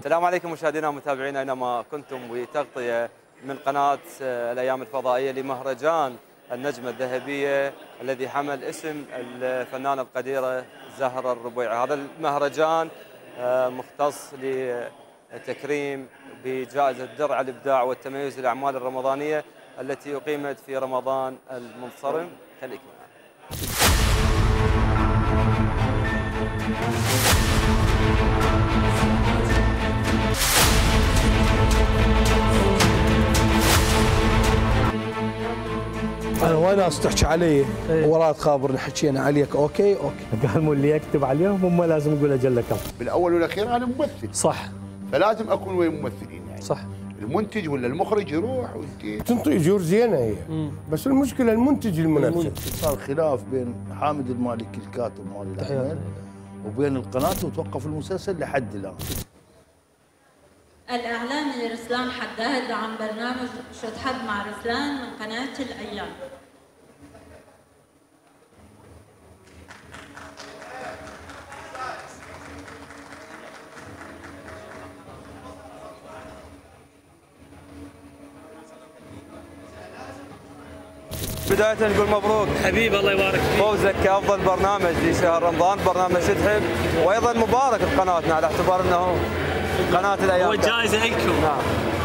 السلام عليكم مشاهدينا ومتابعينا اينما كنتم، وتغطيه من قناه الايام الفضائيه لمهرجان النجمه الذهبيه الذي حمل اسم الفنانه القديره زهره الربيعي. هذا المهرجان مختص لتكريم بجائزه درع الابداع والتميز للاعمال الرمضانيه التي اقيمت في رمضان المنصرم. خليكم معنا. انا وناس تحكي علي ولا تخابرني، حكينا عليك اوكي. قال مو اللي يكتب عليهم هم لازم يقول اجل لكم. بالاول والاخير انا ممثل، صح، فلازم اكون ويا الممثلين يعني. صح، المنتج ولا المخرج يروح وانت تنطي اجور زينه هي، بس المشكله المنتج المنفذ. صار خلاف بين حامد المالكي الكاتب مال العمل وبين القناه، وتوقف المسلسل لحد الان. الإعلامي رسلان حداد عن برنامج شطحت مع رسلان من قناة الأيام. بداية نقول مبروك حبيبي، الله يبارك فيك. فوزك كأفضل برنامج لشهر رمضان، برنامج شطحت، وأيضا مبارك لقناتنا على اعتبار أنه قناة الأيام. هو جائزة لكم. نعم.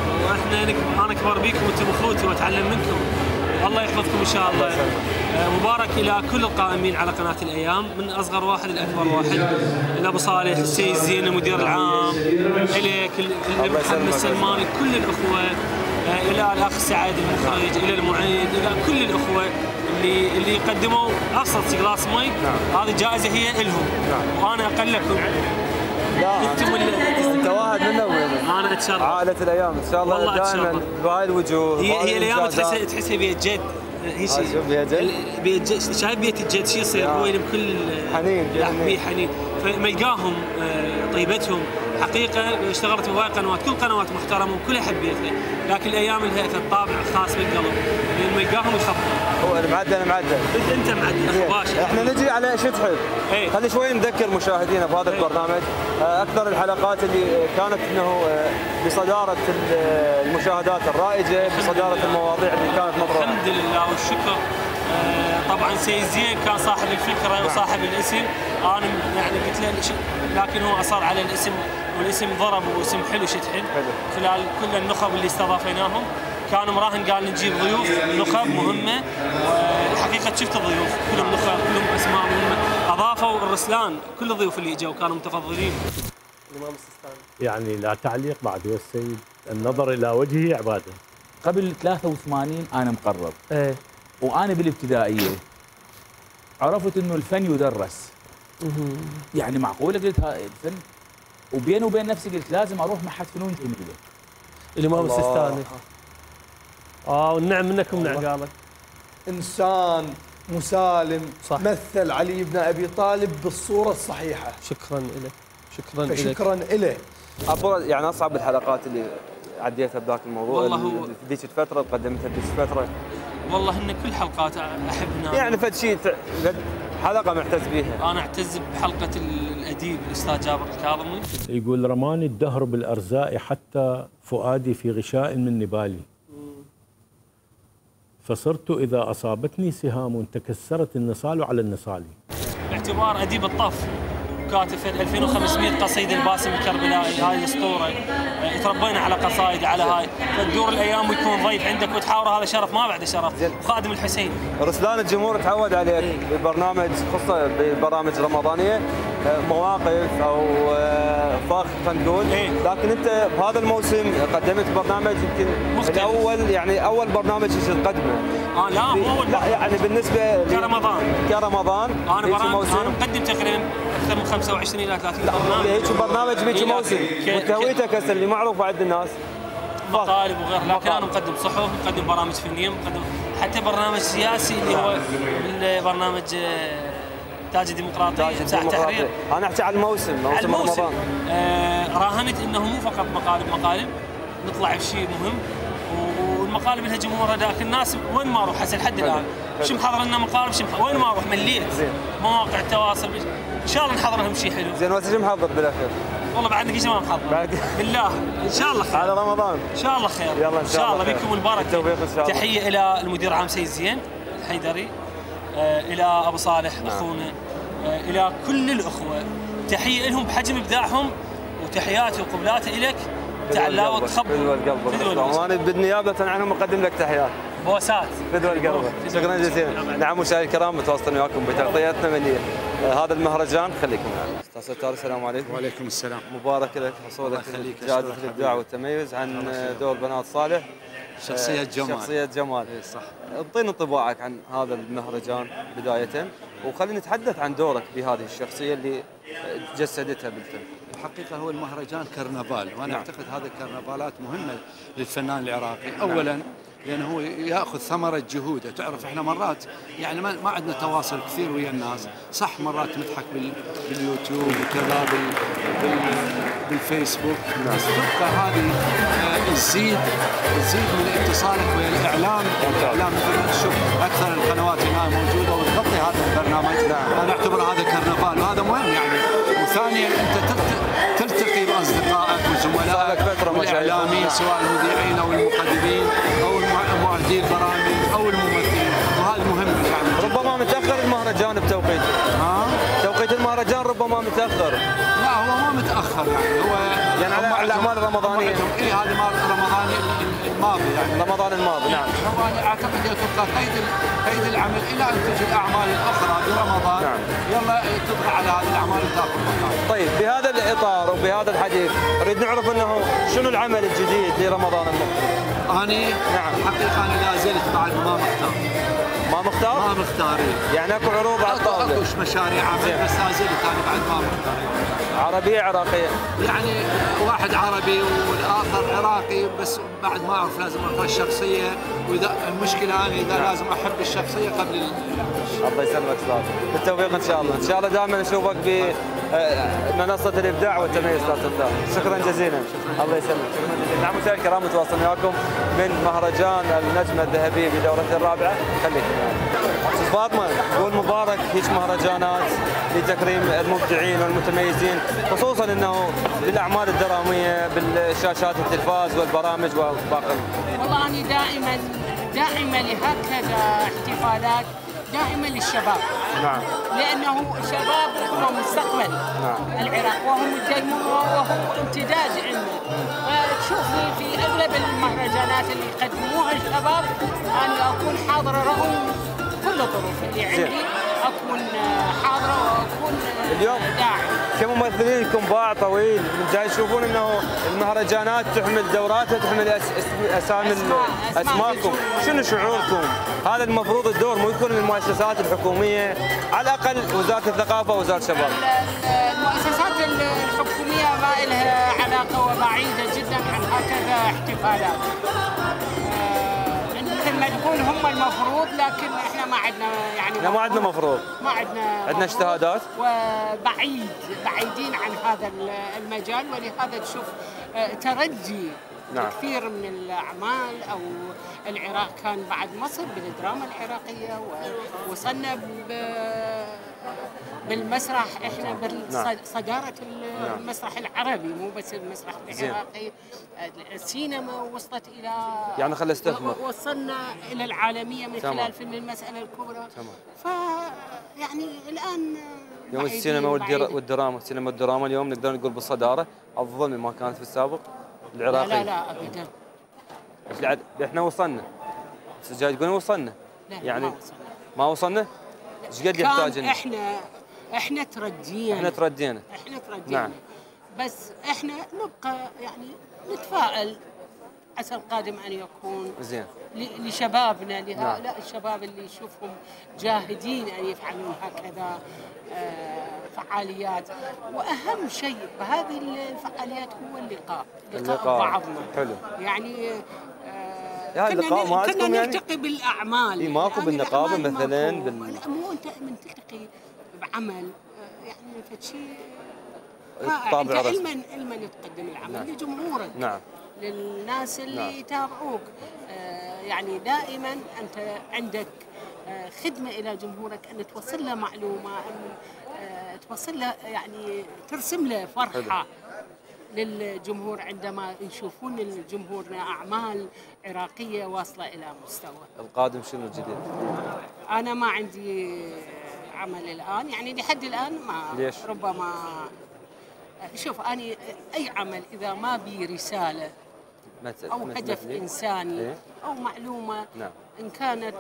أنا أكبر بيكم وأنتم أخوتي وأتعلم منكم. الله يحفظكم إن شاء الله. مبارك إلى كل القائمين على قناة الأيام، من أصغر واحد لأكبر واحد، إلى أبو صالح، السيد زين المدير العام، إليك محمد سلمان، كل الأخوة، إلى الأخ سعد المخرج، إلى المعيد، إلى كل الأخوة اللي قدموا أبسط جلاس مي. هذه الجائزة هي إلهم، وأنا أقلكم. لا انت واحد منا وينه. انا اتشرف. عائله الايام ان شاء الله دائما بهاي الوجوه. هي الايام تحسها بيت جد. هي شيء بيت جد. شايف بيت الجد شو يصير؟ هو بكل حنين حنين. فملقاهم طيبتهم حقيقه. اشتغلت بهواي قنوات، كل قنوات محترمه وكل احب بيتها، لكن الايام لها الطابع الخاص بالقلب، لان ملقاهم يخبطوا. هو المعدل انت معدل مباشر. احنا نجي على شطحت. خلي شوي نذكر مشاهدينا بهذا البرنامج اكثر الحلقات اللي كانت انه بصداره المشاهدات الرائجه، بصداره المواضيع اللي كانت مطروحه. الحمد لله والشكر. طبعا سيد زين كان صاحب الفكره وصاحب الاسم. انا يعني قلت له، لكن هو اصر على الاسم، والاسم ضرب واسم حلو شطحت. خلال كل النخب اللي استضافيناهم كان مراهن، قال نجيب ضيوف نخب مهمه، والحقيقه شفت الضيوف كلهم نخب، كلهم اسماء مهمه. اضافوا الرسلان، كل الضيوف اللي اجوا كانوا متفضلين. الامام السيستاني يعني لا تعليق بعد يا السيد، النظر الى وجهه عباده. قبل 83 انا مقرب. وانا بالابتدائيه عرفت انه الفن يدرس. يعني معقوله؟ قلت هاي الفن، وبيني وبين نفسي قلت لازم اروح معهد فنون جميله. الامام السيستاني. والنعم منكم نعم. قالك انسان مسالم، صح. مثل علي بن ابي طالب بالصوره الصحيحه. شكرا لك. شكرا له. يعني اصعب الحلقات اللي عديتها بذاك الموضوع، والله هو ذيك الفتره قدمتها ذيك الفتره. والله ان كل حلقات احبنا، يعني فد شيء حلقه معتز بيها. انا اعتز بحلقه الاديب الاستاذ جابر الكاظمي. يقول رماني الدهر بالارزاء حتى فؤادي في غشاء من نبالي، فصرت اذا اصابتني سهام تكسرت النصال على النصال. باعتبار اديب الطف، كاتب 2500 قصيده الباسم الكربلائي، هاي الاسطوره. تربينا على قصائد على هاي، فتدور الايام ويكون ضيف عندك وتحاوره، هذا شرف ما بعده شرف. وخادم الحسين. رسلان الجمهور تعود عليك ببرنامج، خصوصا ببرامج رمضانيه، مواقف او فاخ خلينا نقول. لكن انت بهذا الموسم قدمت برنامج يمكن الاول، يعني اول برنامج تقدمه. لا مو اول. لا يعني بالنسبه كرمضان انا مقدم تقريبا اكثر من 25 الى 30 برنامج. هيك برنامج بهيك موسم وتهويتك هسه اللي معروف عند الناس مطالب وغيره، لكن انا مقدم صحف، مقدم برامج فنيه، مقدم حتى برنامج سياسي اللي هو برنامج تاج الديمقراطيه ساعه تحرير. انا احكي على موسم رمضان. راهنت انه مو فقط مقالب نطلع بشيء مهم، والمقالب لها جمهورها، لكن الناس وين ما اروح هسه لحد الان شو محضر لنا مقالب، وين ما اروح مليت مواقع التواصل. ان شاء الله نحضر لهم شيء حلو. زين وش محضر بالاخير؟ والله بعد نقيش ما محضر بالله ان شاء الله خير على رمضان ان شاء الله خير. يلا ان شاء الله بكم البركه. بالتوفيق ان شاء الله. تحيه الى المدير العام سيد زين الحيدري، الى ابو صالح اخونا، الى كل الاخوه، تحيه لهم بحجم ابداعهم، وتحياتي وقبلاتي اليك. تعال وتخبر فدوى القلب. وانا بالنيابه عنهم اقدم لك تحيات بوسات فدوى القلب. شكرا جزيلا. نعم مشاهدينا الكرام متواصلين وياكم بتغطيتنا من هذا المهرجان. خليكم معنا استاذ ستار. السلام عليكم. وعليكم السلام. مبارك لك حصولك جائزه الابداع والتميز عن دور بنات صالح شخصية جمال. شخصية جمال. صح. اعطينا انطباعك عن هذا المهرجان بداية، وخلينا نتحدث عن دورك بهذه الشخصية اللي جسدتها بالفيلم. الحقيقة هو المهرجان كرنفال، وأنا أعتقد هذه الكرنفالات مهمة للفنان العراقي. أولاً لأنه هو يأخذ ثمرة جهوده. تعرف إحنا مرات يعني ما عندنا تواصل كثير ويا الناس، صح مرات نضحك باليوتيوب وكذا بالفيسبوك، بس تبقى هذه تزيد من اتصالك ويا الإعلام. مثل ما تشوف أكثر القنوات هنا موجودة وتغطي هذا البرنامج. أنا أعتبر هذا كرنفال وهذا مهم يعني. وثانياً أنت تلتقي بأصدقائك وزملائك والإعلاميين سواء المذيعين أو المقدمين أو معدي البرامج أو الممثلين، وهذا مهم يعني. ربما متأخر المهرجان بتوقيته. توقيت المهرجان ربما متأخر. لا هو ما متأخر يعني، هو يعني على الأعمال الرمضانية. إيه هذه مال رمضان الماضي يعني. رمضان الماضي نعم. رمضان أعتقد يتبقى قيد العمل إلى أن تجي الأعمال الأخرى برمضان. نعم. يلا تبقى على هذه الأعمال وتاخذ مكان. طيب بهذا الإطار وبهذا الحديث نريد نعرف أنه شنو العمل الجديد لرمضان المقبل؟ نعم. الحقيقة أنا لا زلت بعد ما مختار. ما مختار؟ ما مختارين. يعني اكو عروض على الطاولة. اكوش مشاريع عمل بس لا زلت انا بعد ما مختارين. عربية عراقية؟ يعني واحد عربي والآخر عراقي، بس بعد ما أعرف لازم أعرف الشخصية، وإذا المشكلة أنا إذا لازم أحب الشخصية قبل الله يسلمك أستاذ، بالتوفيق إن شاء الله، إن شاء الله دائما نشوفك بمنصة الإبداع والتميز أستاذ ستار، شكرا جزيلا. الله يسلمك، شكرا جزيلا. نعم مشاهدينا الكرام متواصلين وياكم من مهرجان النجمة الذهبية بدورته الرابعة، خليكم معنا. فاطمة تقول مبارك هيك مهرجانات لتكريم المبدعين والمتميزين، خصوصا انه للاعمال الدراميه بالشاشات التلفاز والبرامج وباقي. والله انا دائما لهكذا احتفالات دائما للشباب. نعم. لانه الشباب هو مستقبل العراق، وهو امتداد عندنا. فتشوفني في اغلب المهرجانات اللي يقدموها الشباب انا اكون حاضره رغم كل الظروف اللي عندي، اكون حاضره واكون اليوم داعم. كممثلين لكم باع طويل، جاي تشوفون انه المهرجانات تحمل دوراتها، تحمل اسامي اسماءكم، شنو شعوركم؟ هذا المفروض الدور مو يكون للمؤسسات الحكوميه، على الاقل وزاره الثقافه ووزاره الشباب. المؤسسات الحكوميه ما لها علاقه وبعيده جدا عن هكذا احتفالات. مثل ما تقول هم المفروض، لكن احنا ما عندنا يعني ما عندنا مفروض. ما عندنا اجتهادات بعيدين عن هذا المجال، ولهذا تشوف تردي كثير من الاعمال. او العراق كان بعد مصر بالدراما العراقيه، ووصلنا بالمسرح احنا بصداره المسرح العربي، مو بس المسرح العراقي. السينما وصلت الى يعني خلينا نستثمر، وصلنا الى العالميه من خلال فيلم المساله الكبرى. ف يعني الان يوم السينما والدراما، السينما والدراما اليوم نقدر نقول بالصداره افضل مما كانت في السابق العراقي. لا ابدا. احنا وصلنا، جاي تقولون وصلنا؟ لا يعني ما وصلنا؟ ايش قد يحتاج لنا؟ احنا تردينا. نعم. بس احنا نبقى يعني نتفائل عسى القادم ان يكون زين لشبابنا، لهؤلاء الشباب اللي نشوفهم جاهدين ان يفعلون هكذا فعاليات. واهم شيء بهذه الفعاليات هو اللقاء بعضنا. حلو. يعني كنا نلتقي بالاعمال. ماكو بالنقابه مثلا مو انت من تلتقي بعمل يعني فشيء طابع رسمي. علما تقدم العمل لجمهورك. نعم. للناس اللي يتابعوك. يعني دائما انت عندك خدمه الى جمهورك، ان توصل له معلومه، ان توصل له يعني ترسم له فرحه. للجمهور عندما يشوفون الجمهورنا أعمال عراقية واصلة إلى مستوى. القادم شنو الجديد؟ أنا ما عندي عمل الآن، يعني لحد الآن ما. ليش؟ ربما شوف أنا أي عمل إذا ما بي رسالة أو هدف إنساني أو معلومة، نعم. إن كانت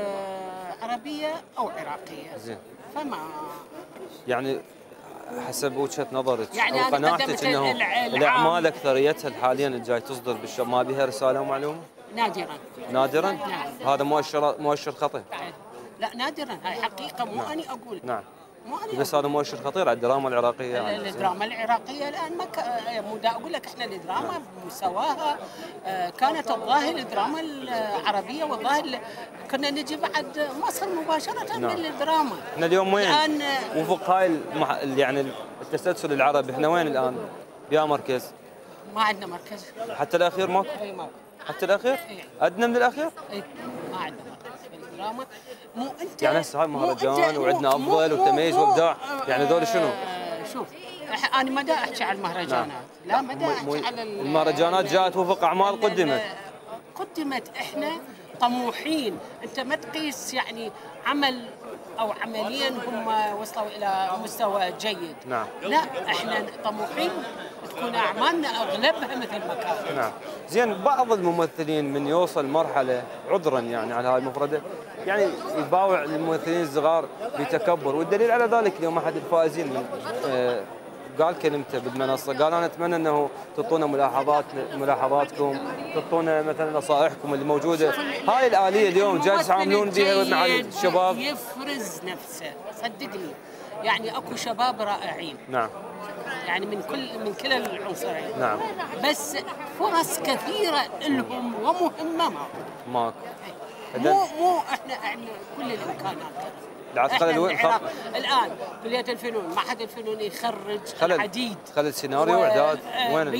عربية أو عراقية، زين. فما يعني حسب وجهة نظرك يعني أو قناعتك أنه الأعمال أكثريتها حاليا الجاي تصدر ما بها رسالة ومعلومة؟ نادرا. نادرا؟ نعم. هذا مؤشر خطير. لا نادرا، هاي حقيقة مو نعم. أنا أقول. نعم. مو أنا بس هذا مؤشر خطير على الدراما العراقية. يعني الدراما العراقية الآن ما مو دا أقول لك إحنا الدراما بمستواها كانت الظاهر الدراما العربية، والظاهر كنا نجي بعد مصر مباشرة. نعم. من الدراما. احنا اليوم وين؟ وفق هاي يعني التسلسل العربي احنا وين الآن؟ بيا مركز؟ ما عندنا مركز. حتى الأخير ماكو؟ أي ماكو. حتى الأخير؟ أدنى من الأخير؟ أي ما عندنا مركز في الدراما. مو أنت يعني هسه هاي مهرجان وعندنا أفضل وتميز وإبداع، يعني ذول شنو؟ شوف أنا ما دا أحكي على المهرجانات. نعم. لا ما دا أحكي على المهرجانات جاءت وفق أعمال قدمت. إحنا طموحين. أنت ما تقيس يعني عمل أو عمليا هم وصلوا إلى مستوى جيد. نعم. لا إحنا طموحين تكون أعمالنا أغلبها مثل ما كانت. نعم. زين بعض الممثلين من يوصل مرحلة عذرا يعني على هاي المفردة يعني يباوع الممثلين الصغار بتكبر، والدليل على ذلك اليوم أحد الفائزين من قال كلمته بالمنصة، قال أنا أتمنى أنه تعطونا ملاحظاتكم، تعطونا مثلا نصائحكم اللي موجودة. هاي الآلية اليوم جالس يعاملون بها مع الشباب. يفرز نفسه صدقني، يعني أكو شباب رائعين. نعم. يعني من كلا العنصرين. نعم. بس فرص كثيرة لهم ومهمة ماكو. مو احنا كل الامكانات. الان كليه الفنون، معهد الفنون يخرج العديد. خلل سيناريو واعداد وين؟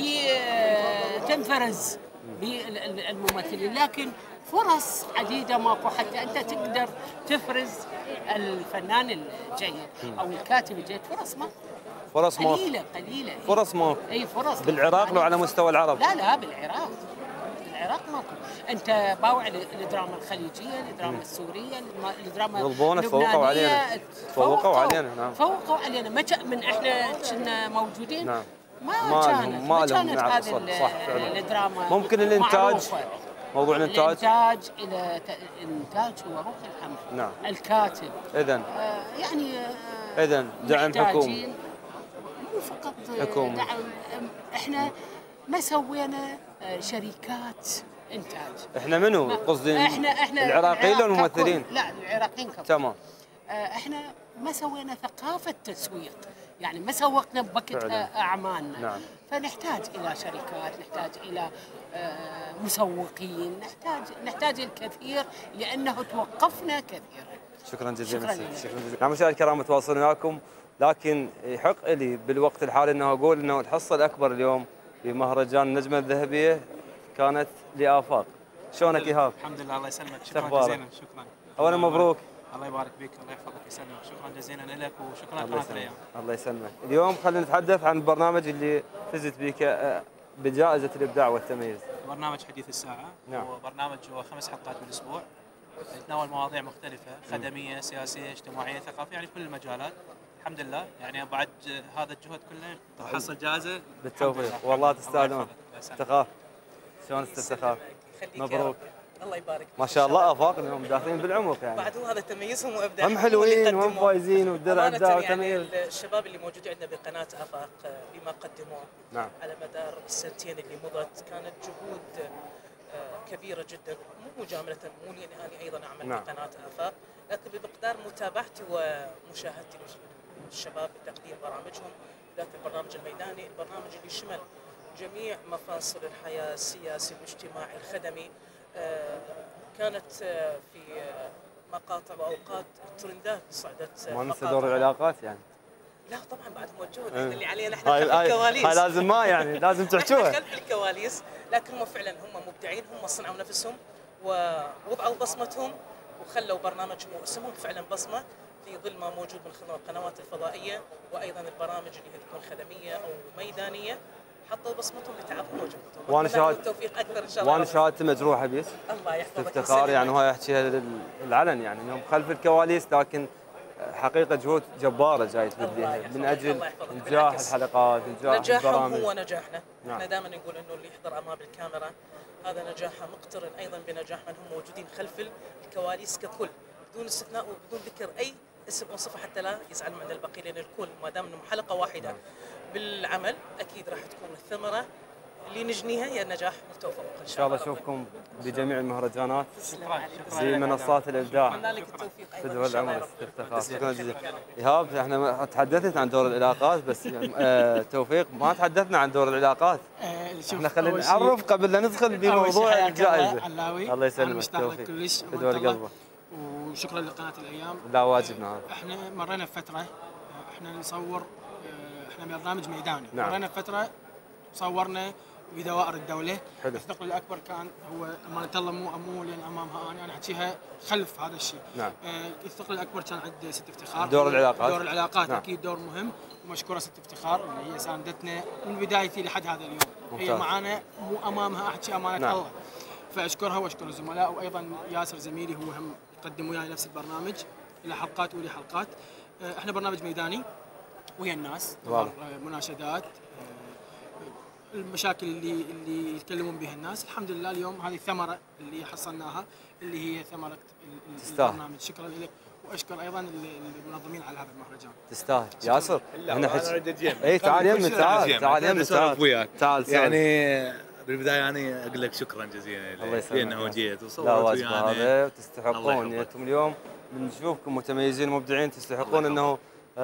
تنفرز بالممثلين، لكن فرص عديده ماكو حتى انت تقدر تفرز الفنان الجيد او الكاتب الجيد. فرص ماكو. قليله. فرص ماكو. اي فرص بالعراق لو على مستوى العرب؟ لا بالعراق ماكو. انت باوع الدراما الخليجيه، الدراما السوريه، الدراما اللبنانيه. تفوقوا علينا. نعم. تفوقوا علينا. من احنا كنا موجودين. نعم. ما كانت هذه الدراما. ممكن الانتاج، موضوع الانتاج الى انتاج هو روح الامر. نعم. الكاتب اذا يعني اذا دعم حكومي، مو فقط حكومي. دعم. احنا ما سوينا شركات انتاج. احنا منو قصدي؟ احنا العراقيين ولا الممثلين؟ لا العراقيين كفو. تمام. احنا ما سوينا ثقافه تسويق، يعني ما سوقنا بوقتها اعمالنا. نعم. فنحتاج الى شركات، نحتاج الى مسوقين، نحتاج الكثير لانه توقفنا كثيرا. شكرا جزيلا. شكرا جزيلا. مشاهدينا الكرام متواصلين وياكم، لكن يحق لي بالوقت الحالي انه اقول انه الحصه الاكبر اليوم في مهرجان النجمه الذهبيه كانت لآفاق. شلونك ايهاب؟ الحمد لله الله يسلمك. شكرا جزيلا. شكرا. اولا مبروك. الله يبارك فيك، الله يحفظك ويسلمك. شكرا جزيلا لك وشكرا لقناه الايام. الله يسلمك. اليوم خلينا نتحدث عن البرنامج اللي فزت بك بجائزه الابداع والتميز. برنامج حديث الساعه. نعم. هو برنامج 5 حلقات بالاسبوع، يتناول مواضيع مختلفه، خدميه، سياسيه، اجتماعيه، ثقافيه، يعني كل المجالات. الحمد لله يعني بعد هذا الجهد كله تحصل جائزه. بالتوفيق والله تستاهلون. تخاف شلون تستخاف؟ مبروك. الله يبارك. ما شاء الله افاق اليوم داخلين بالعمق يعني. بعد هو هذا تميزهم وابداعهم. هم حلوين وهم فايزين والدرع ابداع وتمييز. يعني الشباب اللي موجودين عندنا بقناه افاق بما قدموه نعم. على مدار السنتين اللي مضت كانت جهود كبيره جدا، مو مجامله مني اني ايضا اعمل نعم. بقناه افاق، لكن بمقدار متابعتي ومشاهدتي للشباب بتقديم برامجهم، ذات البرنامج الميداني، البرنامج اللي شمل جميع مفاصل الحياه، السياسي، الاجتماعي، الخدمي. كانت في مقاطع واوقات الترندات صعدت. ما ننسى دور العلاقات يعني. لا طبعا بعد موجود، اللي علينا احنا خلف الكواليس. هاي لازم ما يعني لازم تحكوها. خلف الكواليس، لكن هم فعلا هم مبدعين، هم صنعوا نفسهم ووضعوا بصمتهم وخلوا برنامجهم واسمهم فعلا بصمه في ظل ما موجود من خلال القنوات الفضائيه وايضا البرامج اللي هي تكون خدميه او ميدانيه. حطوا بصمتهم بتعبهم وجهدهم. وانا شاهد التوفيق اكثر ان شاء الله. وانا شهادتي مجروحه بيس. الله يحفظك. افتخار يعني هو يحكيها للعلن يعني انهم خلف الكواليس، لكن حقيقه جهود جباره جاي تبذلها من اجل نجاح الحلقات، نجاح البرامج. هو نجاحنا. احنا دائما نقول انه اللي يحضر امام الكاميرا هذا نجاحه مقترن ايضا بنجاح من هم موجودين خلف الكواليس ككل، بدون استثناء وبدون ذكر اي اسم او صفه حتى لا يزعل من الباقي، لان الكل ما دام انه حلقه واحده بالعمل اكيد راح تكون الثمره اللي نجنيها هي النجاح والتوفيق ان شاء الله. اشوفكم بجميع المهرجانات في منصات الابداع في دول العمر. شكرا جزيلا. ايهاب، احنا تحدثت عن دور العلاقات بس توفيق ما تحدثنا عن دور العلاقات. احنا خلينا نعرف قبل لا ندخل بموضوع الجائزه. الله يسلمك. توفيق كلش في دور قلبه. وشكرا لقناه الايام. لا واجبنا هذا. احنا مرينا بفتره احنا نصور، احنا برنامج ميداني. نعم. مرينا بفتره صورنا بدوائر الدوله. حلو. الثقل الاكبر كان هو امانه الله مو لين امامها انا احكيها خلف هذا الشيء. نعم. الثقل الاكبر كان عند ست افتخار. دور العلاقات. دور العلاقات نعم. اكيد دور مهم، ومشكوره ست افتخار اللي هي ساندتنا من بدايتي لحد هذا اليوم. ممتاز. هي معانا مو امامها احكي امانه نعم. الله. فاشكرها واشكر الزملاء، وايضا ياسر زميلي هو هم يقدم وياي نفس البرنامج الى حلقات ولي حلقات. احنا برنامج ميداني ويا الناس، مناشدات، المشاكل اللي يتكلمون بها الناس. الحمد لله اليوم هذه الثمره اللي حصلناها اللي هي ثمره البرنامج. شكرا لك واشكر ايضا المنظمين على هذا المهرجان. تستاهل ياسر. احنا اي تعال يمنا، تعال يمنا، تعال وياك. تعال يعني بالبدايه انا اقول لك شكرا جزيلا لانه جيت وصورت ويانا. هذا تستحقون انتم اليوم بنشوفكم متميزين مبدعين، تستحقون انه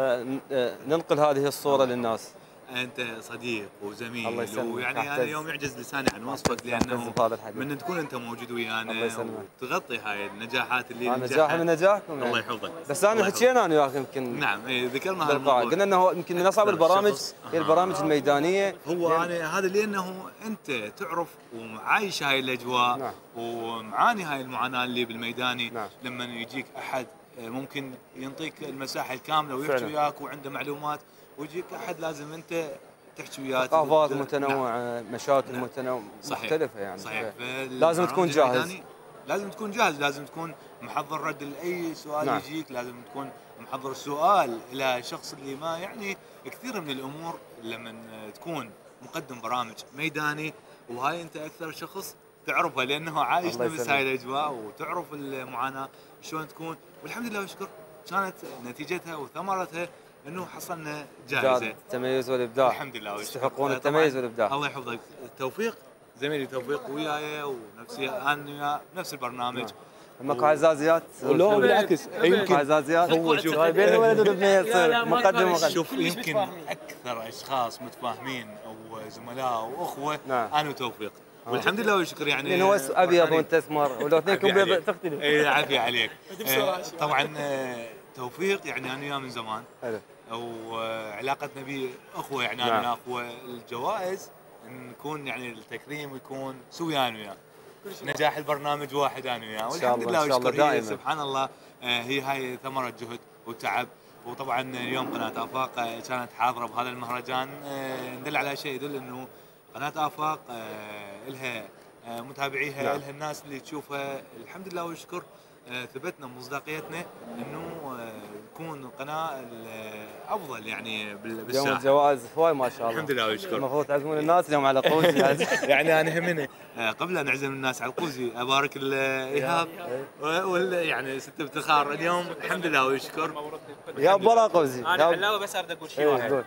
ننقل هذه الصوره للناس. انت صديق وزميل، ويعني انا اليوم يعجز لساني عن وصفك، لانه من تكون انت موجود ويانا وتغطي هاي النجاحات اللي نجاح من نجاحكم يعني. الله يحفظك. بس انا حكينا انا وياك يمكن. نعم ذكرنا هذا الموضوع، قلنا انه يمكن من اصعب البرامج هي البرامج الميدانيه. هو انا هذا لانه انت تعرف وعايش هاي الاجواء. نعم. ومعاني هاي المعاناه اللي بالميداني. نعم. لما يجيك احد ممكن ينطيك المساحه الكامله ويحكي وياك وعنده معلومات، ويجيك احد لازم انت تحكي وياه. ثقافات متنوعه. نعم. مشاكل متنوعه مختلفه يعني. صحيح. لازم تكون جاهز. لازم تكون جاهز، لازم تكون محضر رد لاي سؤال. نعم. يجيك لازم تكون محضر السؤال الى الشخص اللي ما يعني كثير من الامور لما تكون مقدم برامج ميداني، وهاي انت اكثر شخص تعرفها لانه عايش نفس هاي الاجواء وتعرف المعاناه شلون تكون. والحمد لله والشكر كانت نتيجتها وثمرتها انه حصلنا جائزه التميز والابداع. الحمد لله تستحقون التميز والابداع. الله يحفظك. التوفيق زميلي توفيق وياي ونفسي انا نفس البرنامج. ماكو عزازيات؟ لا بالعكس يمكن عزازيات. هو شوف بين الولد والبنيه تصير مقدم. شوف يمكن اكثر اشخاص متفاهمين او زملاء واخوه. نعم. انا وتوفيق. والحمد لله والشكر يعني. لانه هو ابيض وانت اسمر، ولو اثنينكم بيض تختلف. اي عافيه عليك. طبعا توفيق يعني انا وياه من زمان. حلو. وعلاقتنا به اخوه يعني. انا وياه اخوه. الجوائز نكون يعني التكريم يكون سوي انا وياه. نجاح البرنامج واحد انا وياه. والحمد لله والشكر. سبحان الله هي هاي ثمره جهد وتعب. وطبعا اليوم قناه افاق كانت حاضره بهذا المهرجان. ندل على شيء يدل انه قناه افاق لها متابعيها. نعم. لها الناس اللي تشوفها. الحمد لله والشكر ثبتنا مصداقيتنا انه تكون القناه الافضل يعني بالساحه. اليوم الجوائز هواي ما شاء الله. الحمد لله والشكر. المفروض تعزمون الناس اليوم على قوزي. يعني انا همني قبل ان نعزم الناس على القوزي ابارك الايهاب يعني ست افتخار اليوم. الحمد لله والشكر. يا برا قوزي. انا علاوه بس اريد اقول شيء واحد.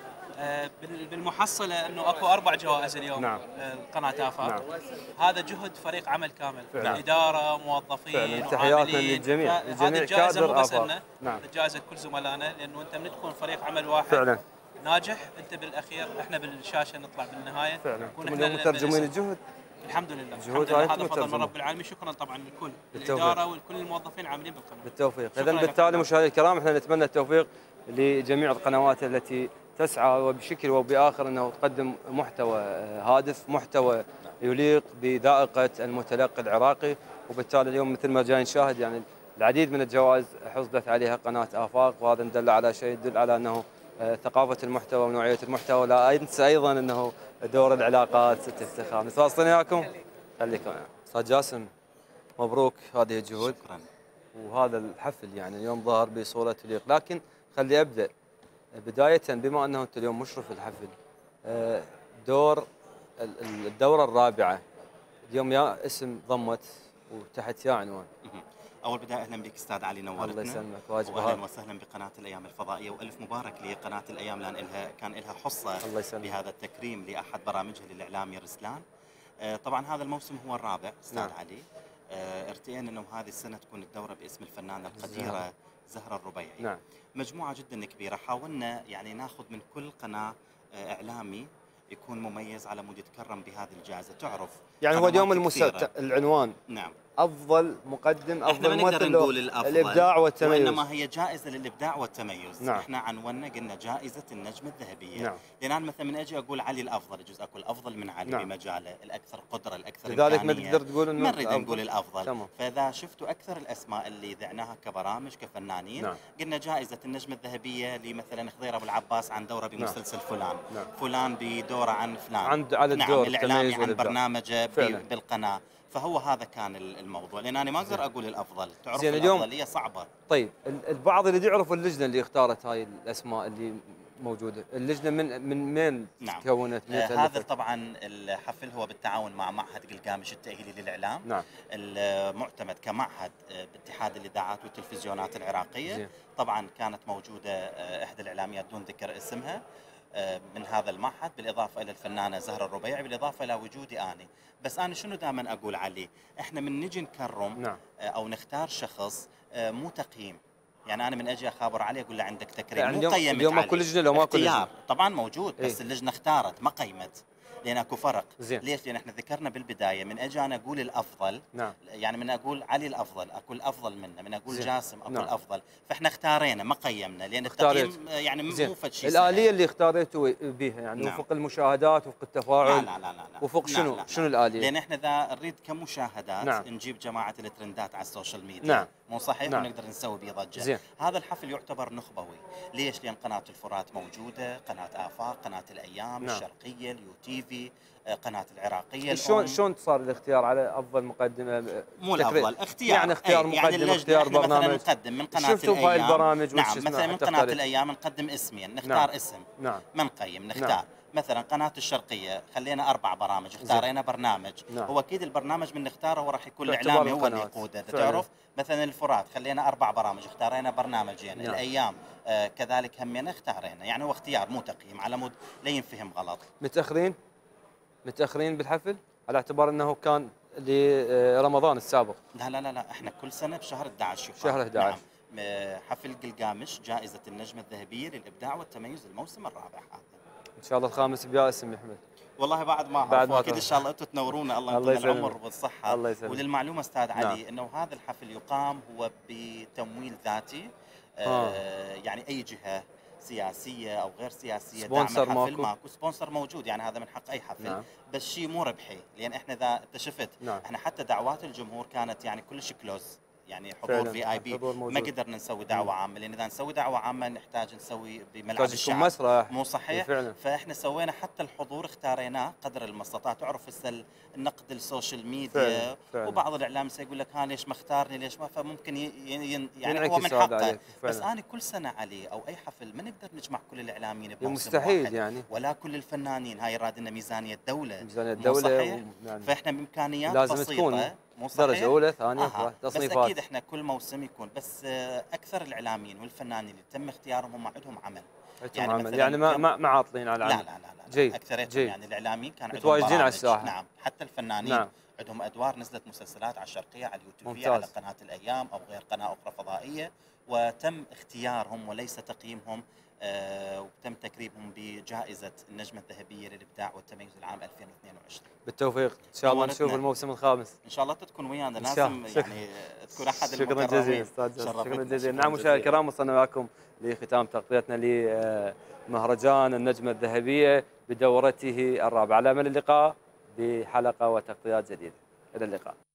بالمحصله انه اكو 4 جوائز اليوم. نعم. قناه افاق. نعم. هذا جهد فريق عمل كامل. نعم. اداره، موظفين، تحياتنا للجميع. هذه الجائزه مو بس لنا. نعم. الجائزه لكل زملائنا، لانه انت من تكون فريق عمل واحد فعلا ناجح انت بالاخير احنا بالشاشه نطلع بالنهايه. فعلا نكون احنا مترجمين الجهد. الحمد لله. هذا فضل من رب العالمين. شكرا طبعا لكل الاداره ولكل الموظفين العاملين بالقناه. بالتوفيق. اذا بالتالي مشاهدينا الكرام احنا نتمنى التوفيق لجميع القنوات التي تسعى وبشكل وبآخر انه تقدم محتوى هادف، محتوى يليق بذائقه المتلقي العراقي. وبالتالي اليوم مثل ما جاي نشاهد يعني العديد من الجوائز حصلت عليها قناه افاق، وهذا دل على شيء يدل على انه ثقافه المحتوى ونوعيه المحتوى. لا انسى ايضا انه دور العلاقات افتخار. متواصلين وياكم، خليكم. استاذ جاسم، مبروك هذه الجهود. شكرا. وهذا الحفل يعني اليوم ظهر بصوره تليق، لكن خلي ابدا بدايه بما انه انت اليوم مشرف الحفل، دور الدوره الرابعه اليوم يا اسم ضمت وتحت يا عنوان. اول بدايه اهلا بك استاذ علي، نورتنا. الله يسلمك، واجب. واهلا وسهلا بقناه الايام الفضائيه، والف مبارك لقناه الايام لان كان لها حصه بهذا التكريم لاحد برامجها للاعلامي رسلان. طبعا هذا الموسم هو الرابع استاذ علي. ارتئينا انه هذه السنه تكون الدوره باسم الفنانه القديره زهرة الربيعي. نعم. مجموعه جدا كبيره، حاولنا يعني ناخذ من كل قناه اعلامي يكون مميز على مود يتكرم بهذه الجائزه. تعرف يعني هو اليوم العنوان نعم افضل مقدم، افضل ممثل، نقول الابداع والتميز، وانما هي جائزه للابداع والتميز. نعم. احنا عنونا قلنا جائزه النجمه الذهبيه. نعم. لان انا مثلا من اجي اقول علي الافضل يجوز اقول افضل من علي. نعم. بمجاله الاكثر قدره الاكثر لذلك ما تقدر تقول انه ما نريد نقول الافضل. تمام. فاذا شفتوا اكثر الاسماء اللي ذعناها كبرامج كفنانين. نعم. قلنا جائزه النجمه الذهبيه لمثلا خضير ابو العباس عن دوره بمسلسل فلان. نعم. فلان بدوره عن فلان. على الدور. نعم. الاعلامي عن برنامجه بالقناه. فهو هذا كان الموضوع، لان انا ما اقدر اقول الافضل. تعرف الافضليه صعبه. طيب البعض اللي يعرفوا اللجنه اللي اختارت هاي الاسماء اللي موجوده، اللجنه من وين تكونت؟ هذا طبعا الحفل هو بالتعاون مع معهد قلقامش التاهيلي للاعلام. نعم. المعتمد كمعهد باتحاد الاذاعات والتلفزيونات العراقيه. زين. طبعا كانت موجوده احدى الاعلاميات دون ذكر اسمها من هذا المعهد، بالاضافه الى الفنانه زهرة الربيعي، بالاضافه الى وجودي انا. بس انا شنو دائما اقول عليه؟ احنا من نجي نكرم. نعم. او نختار شخص مو تقييم. يعني انا من اجي اخابر عليه اقول له عندك تكريم، يعني مو قيمت اليوم ماكو لجنه لو ماكو لجنه طبعا موجود. بس اللجنه اختارت ما قيمت، لان اكو فرق. زين. ليش؟ لان احنا ذكرنا بالبدايه من اجي انا اقول الافضل. نعم. يعني من اقول علي الافضل اكو الافضل منه، من اقول جاسم اكو الافضل. فاحنا اختارينا ما قيمنا، لان التقييم يعني مو فد شيء. الاليه اللي اختاريتوا بها يعني وفق المشاهدات، وفق التفاعل. لا وفق شنو؟ شنو الاليه؟ لان احنا اذا نريد كمشاهدات نجيب جماعه الترندات على السوشيال ميديا. نعم. مو صحيح؟ ونقدر نسوي به ضجه. زين. هذا الحفل يعتبر نخبوي. ليش؟ لان قناه الفرات موجوده، قناه آفاق، قناه الايام، الشرقيه، اليو تي في، قناه العراقيه. شلون صار الاختيار على افضل مقدمه؟ مو الافضل، اختيار. يعني اختيار مقدم، اختيار برنامج. مثلا نقدم من قناه شفتوا الايام. هاي البرامج؟ نعم. مثلا من قناه الايام نقدم اسمين، نختار اسم. نعم. ما نقيم، نختار. نعم. مثلا قناه الشرقيه خلينا 4 برامج، اختارينا برنامج. نعم. هو اكيد البرنامج من نختاره هو راح يكون الاعلامي هو اللي يقوده. تعرف؟ مثلا الفرات خلينا 4 برامج، اختارينا برنامجين. نعم. الايام كذلك همين اختارينا. يعني هو اختيار مو تقييم، على مود لا ينفهم غلط. متاخرين بالحفل على اعتبار انه كان لرمضان السابق. لا احنا كل سنه بشهر 11 شهر 11. نعم. حفل قلقامش جائزه النجمه الذهبيه للابداع والتميز الموسم الرابع هذا. ان شاء الله الخامس بيا اسم يحمد. والله بعد ما اكيد ان شاء الله انتم تنورونا. الله يطول العمر والصحه. الله يسلمك. وللمعلومه استاذ علي انه هذا الحفل يقام هو بتمويل ذاتي. يعني اي جهه سياسيه او غير سياسيه دعم الحفل ماكو سبونسر موجود. يعني هذا من حق اي حفل. نعم. بس شيء مو ربحي، لان احنا اذا انت شفت. نعم. احنا حتى دعوات الجمهور كانت يعني كلش كلوز، يعني حضور VIP. ما قدرنا نسوي دعوه عامه، لان اذا نسوي دعوه عامه نحتاج نسوي بملعب الشعب. مسرح. مو صحيح؟ فاحنا سوينا حتى الحضور اختاريناه قدر المستطاع. تعرف هسه النقد السوشيال ميديا. فعلا. وبعض الاعلام يقول لك ها ليش ما اختارني، ليش ما، فممكن يعني هو من حقه. بس انا كل سنه علي او اي حفل ما نقدر نجمع كل الاعلاميين بموسم مستحيل واحد. يعني. ولا كل الفنانين. هاي يراد لنا ميزانيه دوله. ميزانيه دوله. فاحنا بامكانيات لازم بسيطه. تكون درجة أولى ثانية تصنيفات. بس أكيد إحنا كل موسم يكون. بس أكثر الإعلاميين والفنانين اللي تم اختيارهم هم عندهم عمل. يعني ما عاطلين على العمل. لا. جيد. أكثريتهم يعني الإعلاميين كان عندهم متواجدين على الساحة. نعم. حتى الفنانين. نعم. عندهم أدوار نزلت مسلسلات على الشرقية، على اليوتيوب، على قناة الأيام أو غير قناة أخرى فضائية، وتم اختيارهم وليس تقييمهم. وتم تكريمهم بجائزة النجمة الذهبية للإبداع والتميز العام 2022. بالتوفيق إن شاء الله نشوف الموسم الخامس. إن شاء الله تكون ويانا. لازم يعني تكون أحد شكرا جزيلا أستاذ. شكرا جزيلا. نعم مشاهدينا الكرام، وصلنا معكم لختام تغطيتنا لمهرجان النجمة الذهبية بدورته الرابعة. على أمل اللقاء بحلقة وتغطيات جديدة. إلى اللقاء.